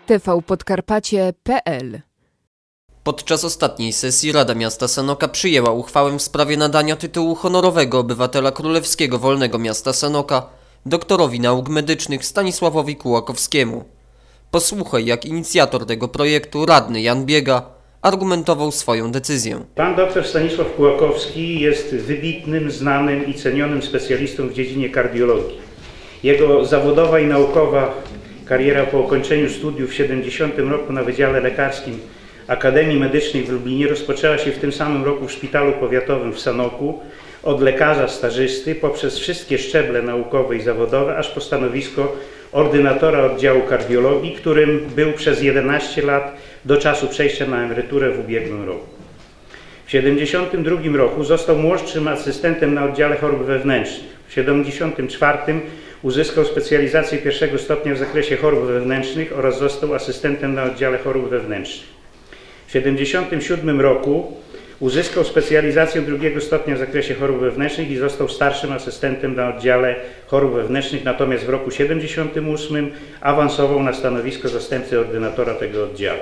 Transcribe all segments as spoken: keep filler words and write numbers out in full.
t v podkarpacie kropka p l. Podczas ostatniej sesji Rada Miasta Sanoka przyjęła uchwałę w sprawie nadania tytułu honorowego obywatela królewskiego Wolnego Miasta Sanoka doktorowi nauk medycznych Stanisławowi Kułakowskiemu. Posłuchaj, jak inicjator tego projektu, radny Jan Biega, argumentował swoją decyzję. Pan dr Stanisław Kułakowski jest wybitnym, znanym i cenionym specjalistą w dziedzinie kardiologii. Jego zawodowa i naukowa kariera po ukończeniu studiów w siedemdziesiątym roku na Wydziale Lekarskim Akademii Medycznej w Lublinie rozpoczęła się w tym samym roku w Szpitalu Powiatowym w Sanoku od lekarza stażysty poprzez wszystkie szczeble naukowe i zawodowe, aż po stanowisko ordynatora oddziału kardiologii, którym był przez jedenaście lat do czasu przejścia na emeryturę w ubiegłym roku. W siedemdziesiątym drugim roku został młodszym asystentem na oddziale chorób wewnętrznych. W siedemdziesiątym czwartym uzyskał specjalizację pierwszego stopnia w zakresie chorób wewnętrznych oraz został asystentem na oddziale chorób wewnętrznych. W siedemdziesiątym siódmym roku uzyskał specjalizację drugiego stopnia w zakresie chorób wewnętrznych i został starszym asystentem na oddziale chorób wewnętrznych, natomiast w roku siedemdziesiątym ósmym awansował na stanowisko zastępcy ordynatora tego oddziału.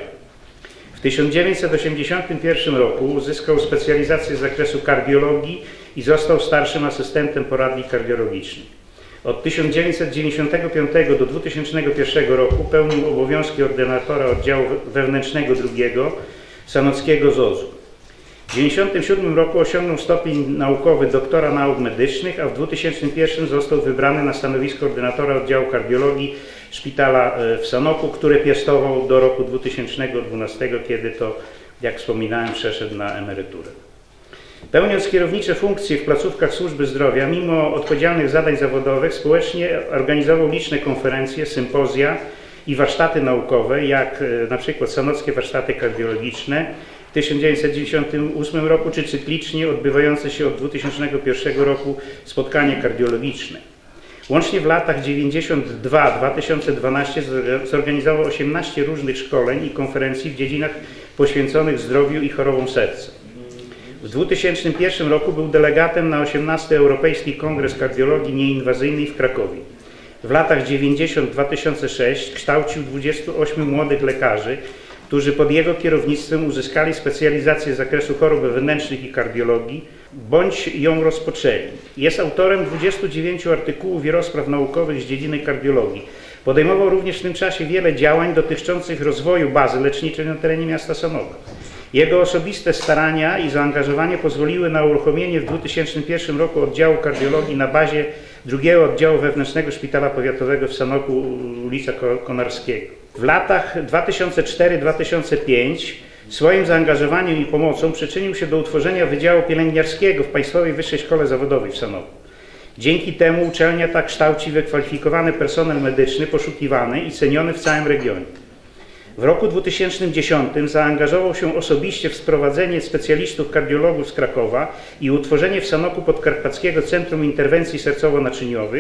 W tysiąc dziewięćset osiemdziesiątym pierwszym roku uzyskał specjalizację z zakresu kardiologii i został starszym asystentem poradni kardiologicznej. Od tysiąc dziewięćset dziewięćdziesiątego piątego do dwutysięcznego pierwszego roku pełnił obowiązki ordynatora oddziału wewnętrznego drugiego Sanockiego Z O Z-u. W tysiąc dziewięćset dziewięćdziesiątym siódmym roku osiągnął stopień naukowy doktora nauk medycznych, a w dwutysięcznym pierwszym został wybrany na stanowisko ordynatora oddziału kardiologii Szpitala w Sanoku, które piastował do roku dwutysięcznego dwunastego, kiedy to, jak wspominałem, przeszedł na emeryturę. Pełniąc kierownicze funkcje w placówkach służby zdrowia, mimo odpowiedzialnych zadań zawodowych, społecznie organizował liczne konferencje, sympozja i warsztaty naukowe, jak na przykład Sanockie Warsztaty Kardiologiczne w tysiąc dziewięćset dziewięćdziesiątym ósmym roku, czy cyklicznie odbywające się od dwutysięcznego pierwszego roku spotkanie kardiologiczne. Łącznie w latach dziewięćdziesiątym drugim do dwa tysiące dwunastego zorganizował osiemnaście różnych szkoleń i konferencji w dziedzinach poświęconych zdrowiu i chorobom serca. W dwutysięcznym pierwszym roku był delegatem na osiemnasty Europejski Kongres Kardiologii Nieinwazyjnej w Krakowie. W latach dziewięćdziesiątym do dwa tysiące szóstego kształcił dwudziestu ośmiu młodych lekarzy, którzy pod jego kierownictwem uzyskali specjalizację z zakresu chorób wewnętrznych i kardiologii, bądź ją rozpoczęli. Jest autorem dwudziestu dziewięciu artykułów i rozpraw naukowych z dziedziny kardiologii. Podejmował również w tym czasie wiele działań dotyczących rozwoju bazy leczniczej na terenie miasta Sanoka. Jego osobiste starania i zaangażowanie pozwoliły na uruchomienie w dwutysięcznym pierwszym roku oddziału kardiologii na bazie drugiego oddziału wewnętrznego Szpitala Powiatowego w Sanoku, ulica Konarskiego. W latach dwa tysiące czwartym do dwa tysiące piątego swoim zaangażowaniem i pomocą przyczynił się do utworzenia Wydziału Pielęgniarskiego w Państwowej Wyższej Szkole Zawodowej w Sanoku. Dzięki temu uczelnia ta kształci wykwalifikowany personel medyczny poszukiwany i ceniony w całym regionie. W roku dwutysięcznym dziesiątym zaangażował się osobiście w sprowadzenie specjalistów kardiologów z Krakowa i utworzenie w Sanoku Podkarpackiego Centrum Interwencji Sercowo-Naczyniowych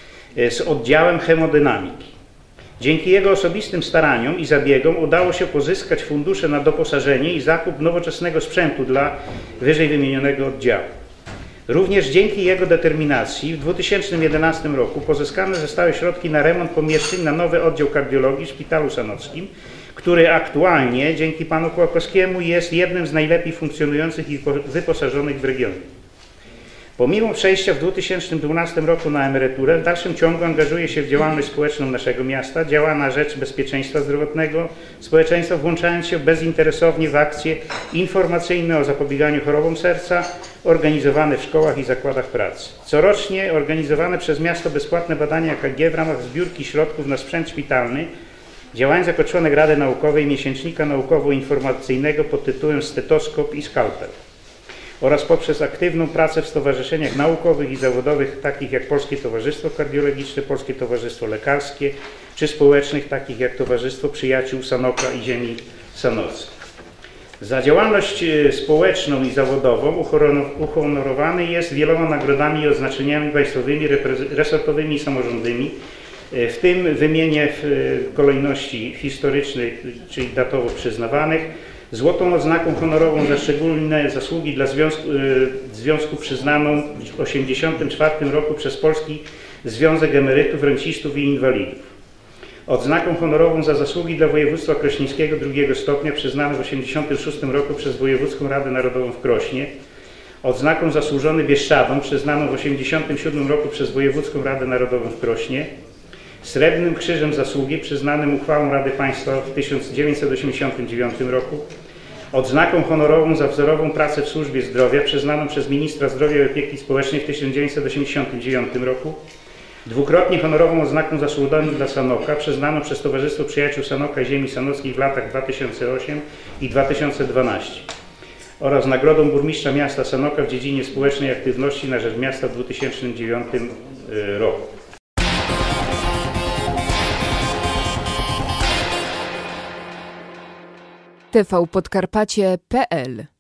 z oddziałem hemodynamiki. Dzięki jego osobistym staraniom i zabiegom udało się pozyskać fundusze na doposażenie i zakup nowoczesnego sprzętu dla wyżej wymienionego oddziału. Również dzięki jego determinacji w dwa tysiące jedenastym roku pozyskane zostały środki na remont pomieszczeń na nowy oddział kardiologii w Szpitalu Sanockim, który aktualnie dzięki panu Kułakowskiemu jest jednym z najlepiej funkcjonujących i wyposażonych w regionie. Pomimo przejścia w dwa tysiące dwunastym roku na emeryturę, w dalszym ciągu angażuje się w działalność społeczną naszego miasta, działa na rzecz bezpieczeństwa zdrowotnego społeczeństwa, włączając się bezinteresownie w akcje informacyjne o zapobieganiu chorobom serca, organizowane w szkołach i zakładach pracy. Corocznie organizowane przez miasto bezpłatne badania E K G w ramach zbiórki środków na sprzęt szpitalny, działając jako członek Rady Naukowej miesięcznika naukowo-informacyjnego pod tytułem Stetoskop i Skalpel, oraz poprzez aktywną pracę w stowarzyszeniach naukowych i zawodowych, takich jak Polskie Towarzystwo Kardiologiczne, Polskie Towarzystwo Lekarskie, czy społecznych, takich jak Towarzystwo Przyjaciół Sanoka i Ziemi Sanockiej. Za działalność społeczną i zawodową uhonorowany jest wieloma nagrodami i odznaczeniami państwowymi, resortowymi i samorządowymi. W tym wymienię w kolejności historycznej, czyli datowo przyznawanych, złotą odznaką honorową za szczególne zasługi dla Związku, Związku przyznaną w tysiąc dziewięćset osiemdziesiątym czwartym roku przez Polski Związek Emerytów, Rencistów i Inwalidów. Odznaką honorową za zasługi dla województwa krośnieńskiego drugiego stopnia przyznaną w tysiąc dziewięćset osiemdziesiątym szóstym roku przez Wojewódzką Radę Narodową w Krośnie. Odznaką Zasłużony Bieszczadom przyznaną w tysiąc dziewięćset osiemdziesiątym siódmym roku przez Wojewódzką Radę Narodową w Krośnie. Srebrnym Krzyżem Zasługi przyznanym uchwałą Rady Państwa w tysiąc dziewięćset osiemdziesiątym dziewiątym roku. Odznaką honorową za wzorową pracę w służbie zdrowia przyznaną przez Ministra Zdrowia i Opieki Społecznej w tysiąc dziewięćset osiemdziesiątym dziewiątym roku. Dwukrotnie honorową odznaką Zasłużony dla Sanoka przyznaną przez Towarzystwo Przyjaciół Sanoka i Ziemi Sanockiej w latach dwa tysiące ósmym i dwa tysiące dwunastym oraz nagrodą Burmistrza Miasta Sanoka w dziedzinie społecznej aktywności na rzecz miasta w dwa tysiące dziewiątym roku. T V Podkarpacie kropka p l